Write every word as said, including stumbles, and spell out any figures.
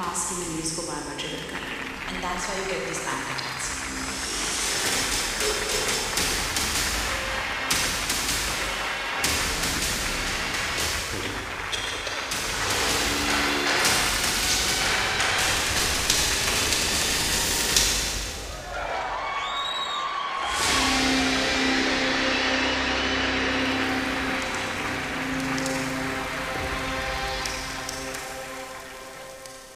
पास की memories को बार बार trigger कर रहे हैं, and that's why you get this pattern.